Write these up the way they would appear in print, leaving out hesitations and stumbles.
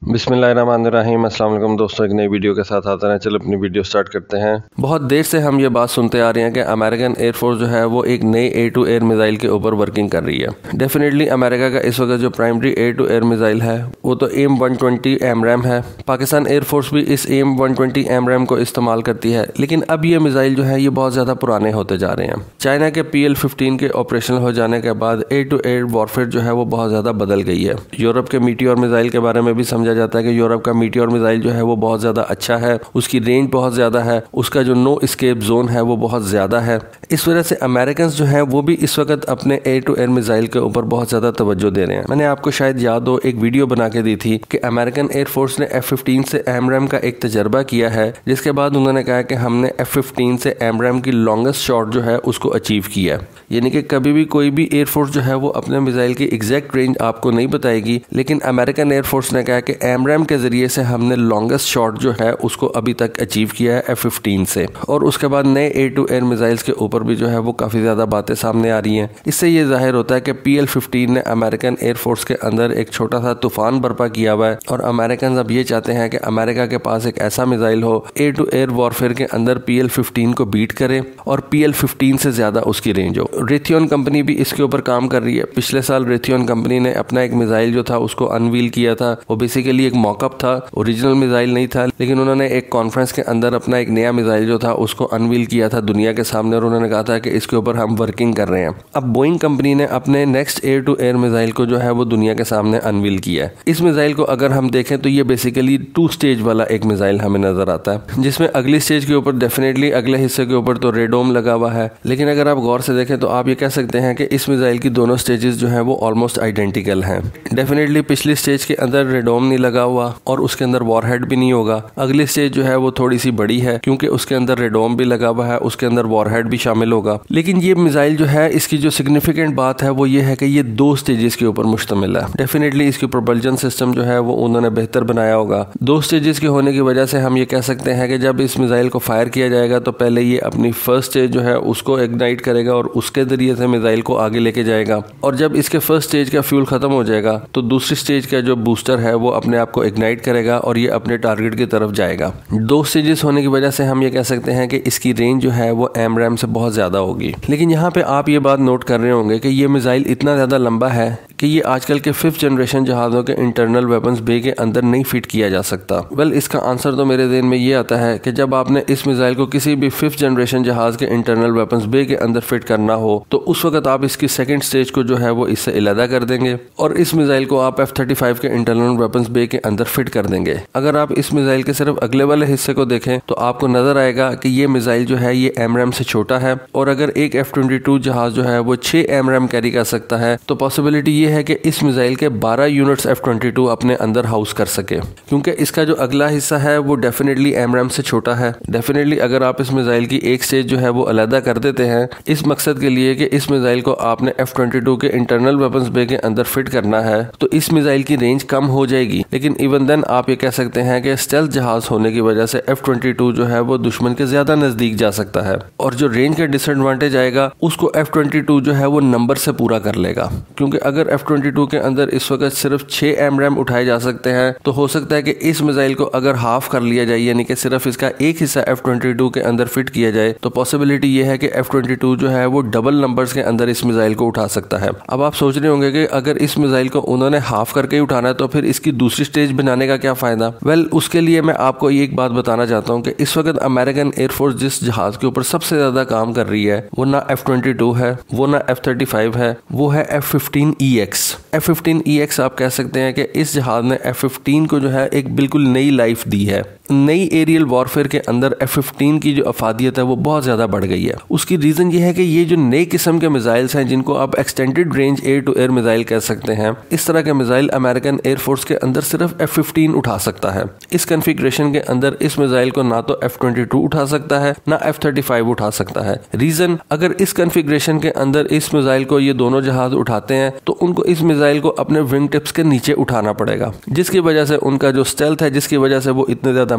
बिस्मिल्लाहिर्रहमानिर्रहीम। अस्सलाम वालेकुम दोस्तों, एक नई वीडियो के साथ आते हैं। चलो अपनी वीडियो स्टार्ट करते हैं। बहुत देर से हम ये बात सुनते आ रहे हैं कि अमेरिकन एयरफोर्स जो है वो एक नई एयर टू एयर मिसाइल के ऊपर वर्किंग कर रही है। डेफिनेटली अमेरिका का इस वक्त जो primary air to air missile है वो तो AIM-120 AMRAAM है। पाकिस्तान एयरफोर्स भी इस AIM-120 AMRAAM को इस्तेमाल करती है, लेकिन अब ये मिसाइल जो है ये बहुत ज़्यादा पुराने होते जा रहे हैं। चाइना के PL-15 के ऑपरेशनल हो जाने के बाद एयर टू एयर वॉरफेयर जो है वो बहुत ज़्यादा बदल गई है। यूरोप के मीटियोर मिसाइल के बारे में भी समझा जाता है कि यूरोप का मीटियोर मिसाइल जो है वो बहुत ज़्यादा अच्छा है, उसकी रेंज बहुत ज़्यादा है, उसका जो नो एस्केप जोन है वो बहुत ज़्यादा है। इस वजह से अमेरिकन जो हैं वो भी इस वक्त अपने एयर टू एयर मिसाइल के ऊपर बहुत ज़्यादा तवज्जो दे रहे हैं। मैंने आपको शायद याद हो एक वीडियो बना के दी थी कि अमेरिकन एयरफोर्स ने F-15 से AMRAAM का एक तजर्बा किया है, जिसके बाद उन्होंने कहा कि हमने F-15 से AMRAAM की लॉन्गेस्ट शॉट जो है उसको अचीव किया। यानी कि कभी भी कोई भी एयरफोर्स जो है वो अपने मिसाइल की एग्जैक्ट रेंज आपको नहीं बताएगी, लेकिन अमेरिकन एयरफोर्स ने कहा कि AMRAAM के जरिए से हमने लॉन्गेस्ट शॉट जो है उसको अभी तक अचीव किया है F-15 से। और उसके बाद नए एयर टू एयर मिसाइल्स के ऊपर भी जो है वो काफ़ी ज़्यादा बातें सामने आ रही हैं। इससे ये जाहिर होता है कि PL-15 ने अमेरिकन एयरफोर्स के अंदर एक छोटा सा तूफान बर्पा किया हुआ है और अमेरिकन अब ये चाहते हैं कि अमेरिका के पास एक ऐसा मिसाइल हो एयर टू एयर वॉरफेयर के अंदर PL-15 को बीट करे और PL-15 से ज़्यादा उसकी रेंज हो। रेथियन कंपनी भी इसके ऊपर काम कर रही है। पिछले साल रेथियन कंपनी ने अपना एक मिसाइल जो था उसको अनवील किया था। वो बेसिकली एक मॉकअप था, ओरिजिनल मिसाइल नहीं था, लेकिन उन्होंने एक कॉन्फ्रेंस के अंदर अपना एक नया मिसाइल जो था उसको अनवील किया था दुनिया के सामने और उन्होंने कहा था कि इसके ऊपर हम वर्किंग कर रहे हैं। अब बोइंग कंपनी ने अपने next air to air missile को जो है वो दुनिया के सामने अनवील किया है। इस मिसाइल को अगर हम देखें तो ये बेसिकली 2 स्टेज वाला एक मिसाइल हमें नजर आता है, जिसमें अगली स्टेज के ऊपर डेफिनेटली अगले हिस्से के ऊपर तो रेडोम लगा हुआ है, लेकिन अगर आप गौर से देखें तो आप ये कह सकते हैं कि इस मिसाइल की दोनों स्टेजेस जो है वो ऑलमोस्ट आइडेंटिकल हैं। डेफिनेटली पिछली स्टेज के अंदर रेडोम नहीं लगा हुआ और उसके अंदर वॉरहेड भी नहीं होगा। अगली स्टेज जो है वो थोड़ी सी बड़ी है क्योंकि उसके अंदर रेडोम भी लगा हुआ है, उसके अंदर वॉरहेड भी शामिल होगा। लेकिन ये मिसाइल जो है इसकी जो सिग्निफिकेंट बात है वो ये है कि ये 2 स्टेजेस के ऊपर मुश्तमिल है। डेफिनेटली इसकी प्रोपल्जन सिस्टम जो है वो उन्होंने बेहतर बनाया होगा। 2 स्टेजेस के होने की वजह से हम ये कह सकते हैं कि जब इस मिसाइल को फायर किया जाएगा तो पहले ये अपनी फर्स्ट स्टेज जो है उसको इग्नाइट करेगा और उसके जरिए से मिसाइल को आगे लेके जाएगा, और जब इसके फर्स्ट स्टेज का फ्यूल खत्म हो जाएगा तो दूसरी स्टेज का जो बूस्टर है वो अपने आप को इग्नाइट करेगा और ये अपने टारगेट की तरफ जाएगा। 2 स्टेजेस होने की वजह से हम ये कह सकते हैं कि इसकी रेंज जो है वो AMRAAM से बहुत ज्यादा होगी। लेकिन यहाँ पे आप ये बात नोट कर रहे होंगे कि ये मिसाइल इतना ज्यादा लंबा है कि ये आजकल के 5th जनरेशन जहाज़ों के इंटरनल वेपन्स बे के अंदर नहीं फिट किया जा सकता। वेल, इसका आंसर तो मेरे ज़हन में ये आता है कि जब आपने इस मिसाइल को किसी भी 5th जनरेशन जहाज़ के इंटरनल वेपन्स बे के अंदर फिट करना हो तो उस वक्त आप इसकी सेकंड स्टेज को जो है वो इससे अलहदा कर देंगे और इस मिसाइल को आप F-35 के इंटरनल वेपन्स बे के अंदर फिट कर देंगे। अगर आप इस मिसाइल के सिर्फ अगले वाले हिस्से को देखें तो आपको नजर आएगा कि ये मिसाइल जो है ये AMRAAM से छोटा है, और अगर एक F-22 जहाज जो है वो 6 AMRAAM कैरी कर सकता है तो पॉसिबिलिटी ये है कि इस मिसाइल के 12 यूनिट्स F-22 अपने अंदर हाउस कर सके, क्योंकि इसका जो अगला हिस्सा है वो डेफिनेटली AMRAAM से छोटा है। डेफिनेटली अगर आप इस मिसाइल की एक स्टेज जो है वो अलहदा कर देते हैं इस मकसद के लिए कि इस मिसाइल को आपने F-22 के इंटरनल वेपन्स बे के अंदर फिट करना है, तो इस मिसाइल की रेंज कम हो जाएगी। लेकिन इवन देन आप ये कह सकते हैं कि स्टेल्थ जहाज होने की वजह से F-22 जो है वो दुश्मन के ज्यादा नजदीक जा सकता है, और जो रेंज का डिसएडवांटेज आएगा उसको F-22 जो है वो नंबर से पूरा कर लेगा। क्योंकि अगर F-22 के अंदर इस वक्त सिर्फ 6 AMRAAM उठाए जा सकते हैं तो हो सकता है कि इस मिसाइल को अगर हाफ कर लिया जाए, यानी कि सिर्फ इसका एक हिस्सा F-22 के अंदर फिट किया जाए, तो पॉसिबिलिटी ये है कि F-22 जो है वो डबल नंबर्स के अंदर इस मिसाइल को उठा सकता है। अब आप सोच रहे होंगे कि अगर इस मिसाइल को उन्होंने हाफ करके ही उठाना है तो फिर इसकी दूसरी स्टेज बनाने का क्या फायदा। वेल, उसके लिए मैं आपको एक बात बताना चाहता हूँ कि इस वक्त अमेरिकन एयरफोर्स जिस जहाज के ऊपर सबसे ज्यादा काम कर रही है वो ना F-22 है, वो ना F-35 है, वो है F-15EX। F-15EX आप कह सकते हैं कि इस जहाज ने F-15 को जो है एक बिल्कुल नई लाइफ दी है। नई एरियल वॉरफेयर के अंदर F-15 की जो अफादियत है वो बहुत ज्यादा बढ़ गई है। उसकी रीजन ये है कि ये जो नए किस्म के मिसाइल्स हैं जिनको आप extended range air to air missile कह सकते हैं, इस तरह के मिसाइल अमेरिकन एयरफोर्स के अंदर सिर्फ F-15 उठा सकता है। इस कॉन्फ़िगरेशन के अंदर इस मिसाइल को ना तो F-22 उठा सकता है ना F-35 उठा सकता है। रीजन, अगर इस कॉन्फ़िगरेशन के अंदर इस मिसाइल को ये दोनों जहाज उठाते हैं तो उनको इस मिसाइल को अपने विंग टिप्स के नीचे उठाना पड़ेगा, जिसकी वजह से उनका जो स्टेल्थ है, जिसकी वजह से वो इतने ज्यादा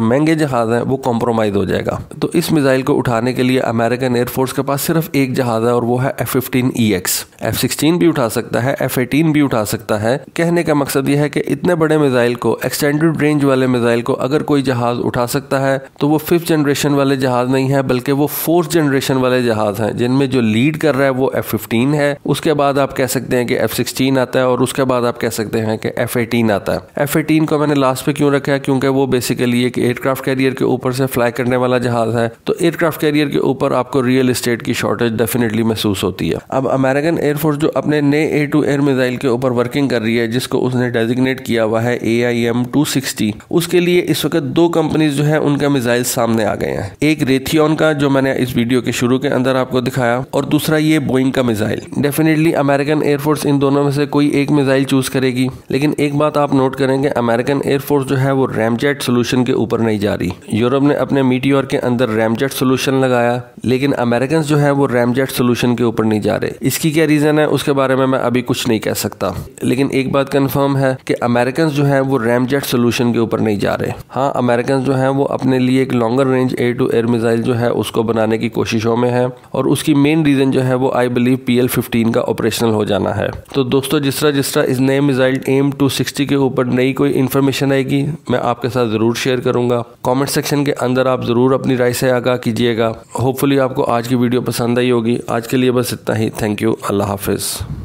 महंगे जहाज हैं वो कॉम्प्रोमाइज हो जाएगा। तो इस मिसाइल को उठाने के लिए अमेरिकन एयरफोर्स के पास सिर्फ एक जहाज है और वो है F-15EX। F-16 भी उठा सकता है, F-18 भी उठा सकता है। कहने का मकसद यह है कि इतने बड़े मिसाइल को, एक्सटेंडेड रेंज वाले मिसाइल को अगर कोई जहाज उठा सकता है तो वो 5th जनरेशन वाले जहाज नहीं है बल्कि वो 4th जनरेशन वाले जहाज हैं, जिनमें जो लीड कर रहा है वो F-15 है। उसके बाद आप कह सकते हैं कि F-16 आता है और उसके बाद आप कह सकते हैं कि F-18 आता है। F-18 को मैंने लास्ट पे क्यों रखा है, क्योंकि वो बेसिकली एक एयरक्राफ्ट कैरियर के ऊपर से फ्लाई करने वाला जहाज है। तो एयरक्राफ्ट कैरियर के ऊपर आपको रियल एस्टेट की शॉर्टेज डेफिनेटली महसूस होती है। अब अमेरिकन एयरफोर्स जो अपने नए एयर टू एयर मिसाइल के ऊपर वर्किंग कर रही है, जिसको उसने डेजिग्नेट किया हुआ है AIM-260, उसके लिए इस वक्त 2 कंपनीज जो है उनका मिसाइल सामने आ गए हैं। एक रेथियन का जो मैंने इस वीडियो के शुरू के अंदर आपको दिखाया, और दूसरा ये बोइंग का मिसाइल। डेफिनेटली अमेरिकन एयरफोर्स इन दोनों में से कोई एक मिसाइल चूज करेगी, लेकिन एक बात आप नोट करेंगे, अमेरिकन एयरफोर्स जो है वो रैमजेट सोल्यूशन के ऊपर नहीं जा रही। यूरोप ने अपने मीटियोर के अंदर रैमजेट सोल्यूशन लगाया, लेकिन अमेरिकन जो है वो रैमजेट सोल्यूशन के ऊपर नहीं जा रहे। इसकी क्या रीजन है उसके बारे में मैं अभी कुछ नहीं कह सकता, लेकिन एक बात कंफर्म है कि अमेरिकन जो है वो रैमजेट सोल्यूशन के ऊपर नहीं जा रहे। हाँ, अमेरिकन जो है वो अपने लिए एक longer range air to air missile जो है उसको बनाने की कोशिशों में है, और उसकी मेन रीजन जो है वो आई बिलीव PL-15 का ऑपरेशनल हो जाना है। तो दोस्तों, जिस तरह इस नए मिसाइल AIM-260 के ऊपर नई कोई इन्फॉर्मेशन आएगी मैं आपके साथ जरूर शेयर करूंगा। कमेंट सेक्शन के अंदर आप जरूर अपनी राय से आगाह कीजिएगा। होपफुली आपको आज की वीडियो पसंद आई होगी। आज के लिए बस इतना ही। Thank you. Allah Hafiz.